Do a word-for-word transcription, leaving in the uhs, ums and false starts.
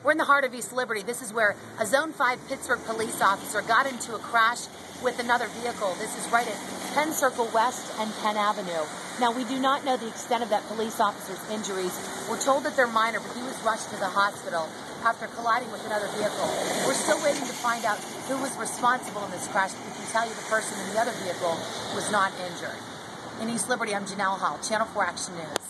We're in the heart of East Liberty. This is where a Zone five Pittsburgh police officer got into a crash with another vehicle. This is right at Penn Circle West and Penn Avenue. Now, we do not know the extent of that police officer's injuries. We're told that they're minor, but he was rushed to the hospital after colliding with another vehicle. We're still waiting to find out who was responsible in this crash. We can tell you the person in the other vehicle was not injured. In East Liberty, I'm Janelle Hall, Channel four Action News.